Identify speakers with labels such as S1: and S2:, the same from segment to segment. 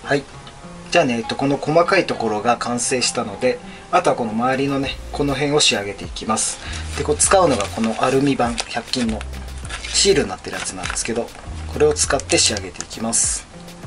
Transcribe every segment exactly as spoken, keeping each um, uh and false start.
S1: はい、じゃあね、えっと、この細かいところが完成したので、あとはこの周りのねこの辺を仕上げていきます。でこう使うのがこのアルミ板、ひゃく均のシールになってるやつなんですけど、これを使って仕上げていきます。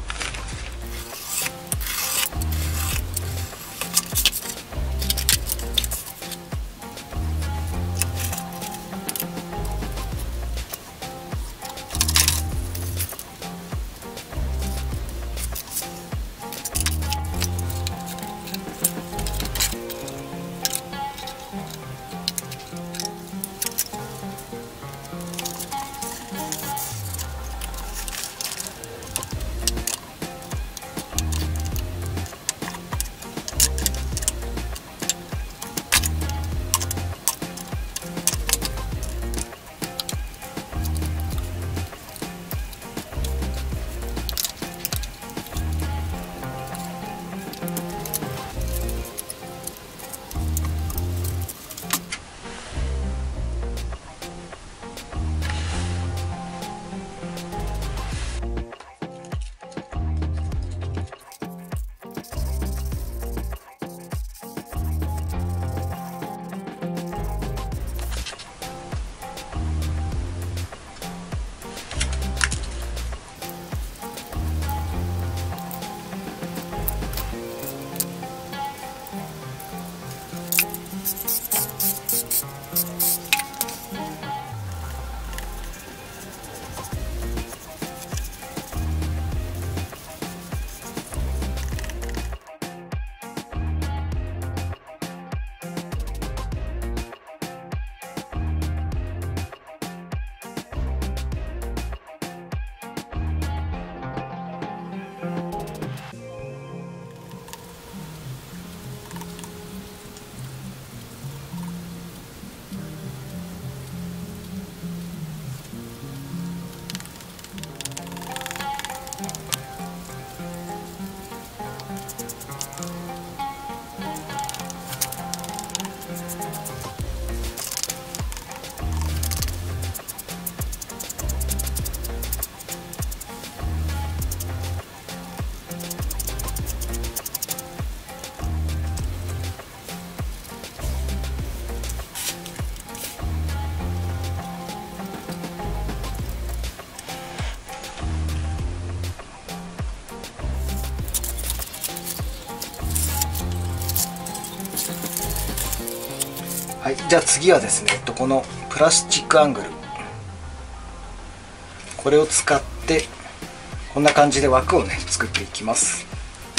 S1: はい、じゃあ次はですね、えっと、このプラスチックアングル、これを使ってこんな感じで枠をね作っていきます。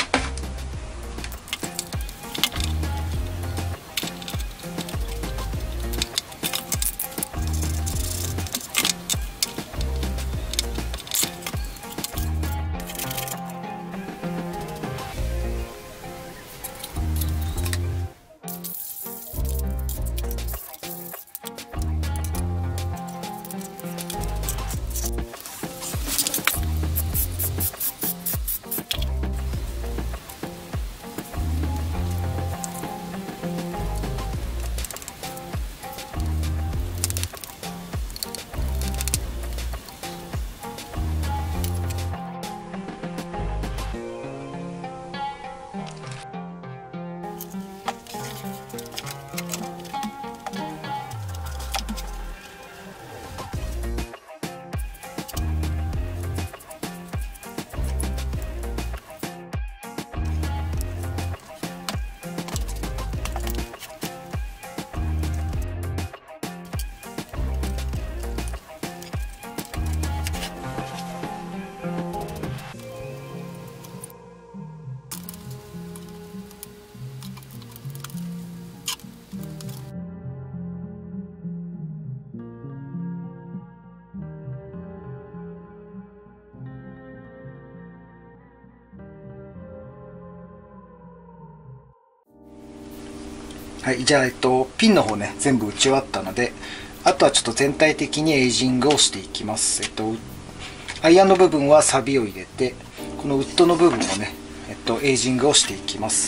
S1: はい、じゃあ、えっと、ピンの方ね全部打ち終わったので、あとはちょっと全体的にエイジングをしていきます。えっとアイアンの部分はサビを入れて、このウッドの部分もね、えっと、エイジングをしていきます。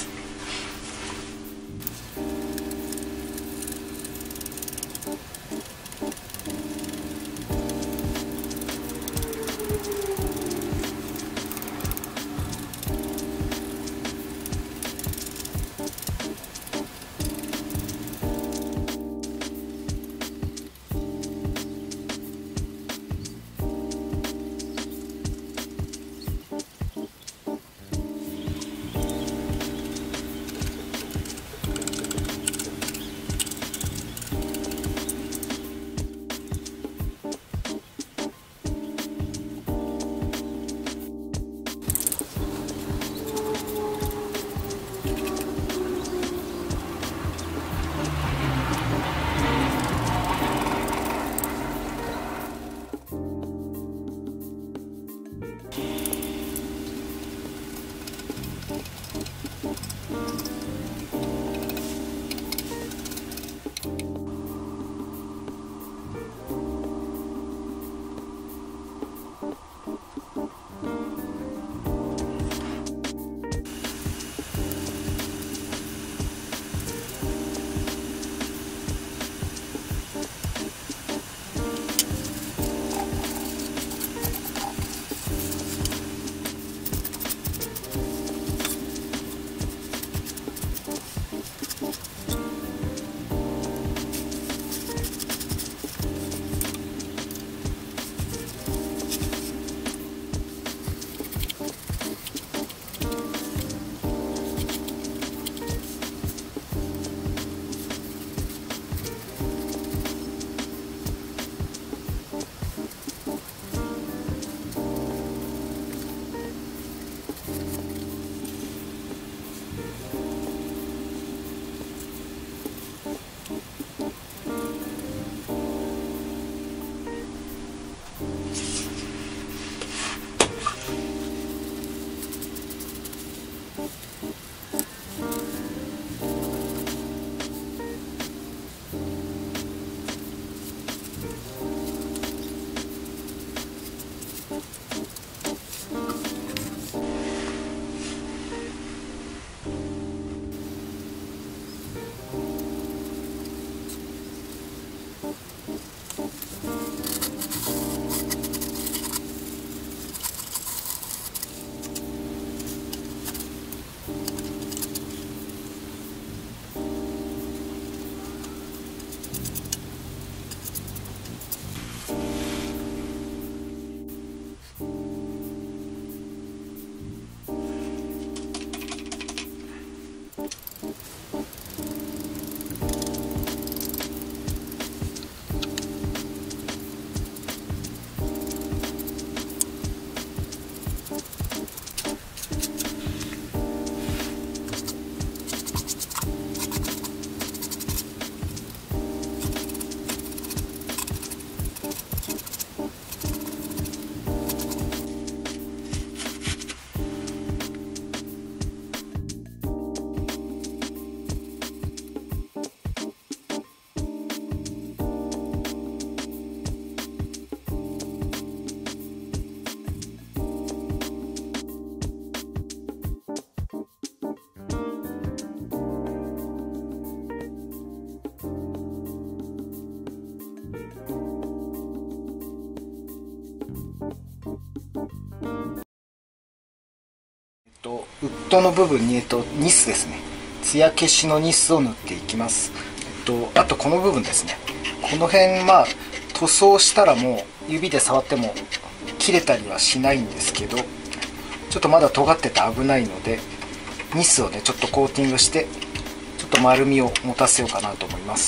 S1: とウッドの部分に、えっと、ニスですね、艶消しのニスを塗っていきます。えっと、あとこの部分ですね、この辺まあ塗装したらもう指で触っても切れたりはしないんですけど、ちょっとまだ尖ってて危ないのでニスをねちょっとコーティングしてちょっと丸みを持たせようかなと思います。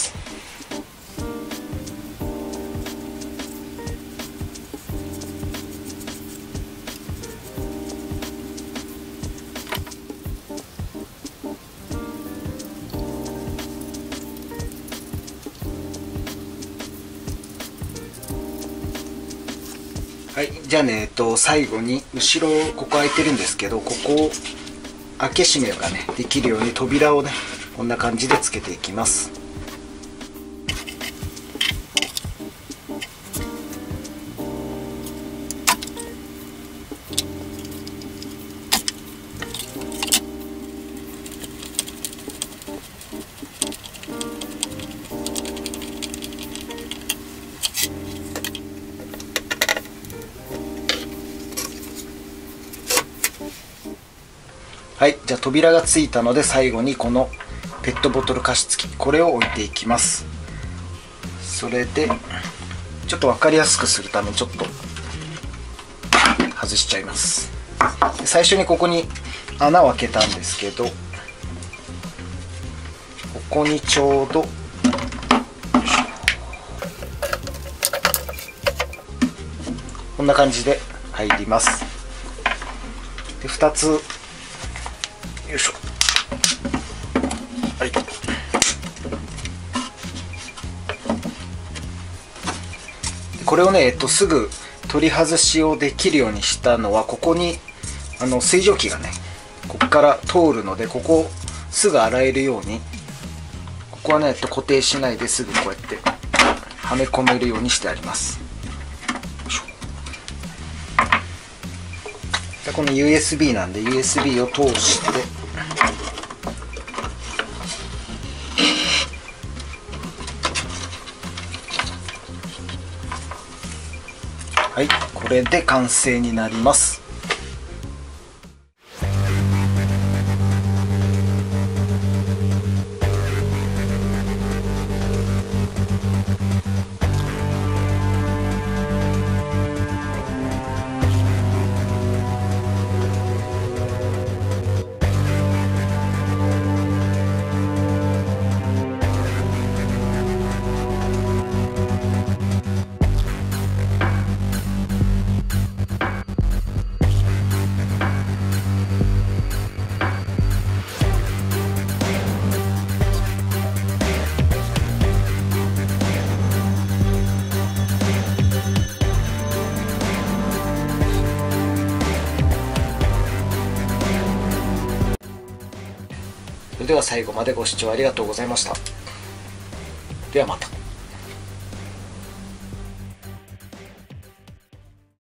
S1: はい、じゃあね、えっと、最後に後ろここ開いてるんですけど、ここを開け閉めがねできるように扉をねこんな感じでつけていきます。はい、じゃあ扉がついたので最後にこのペットボトル加湿器、これを置いていきます。それでちょっと分かりやすくするためにちょっと外しちゃいます。最初にここに穴を開けたんですけど、ここにちょうどこんな感じで入ります。でふたつ、よいしょ、はい、これをね、えっと、すぐ取り外しをできるようにしたのは、ここにあの水蒸気がねここから通るので、ここをすぐ洗えるように、ここはね、えっと、固定しないですぐこうやってはめ込めるようにしてあります。でこの ユーエスビー なんで ユーエスビー を通してはい、これで完成になります。それでは最後までご視聴ありがとうございました。ではまた。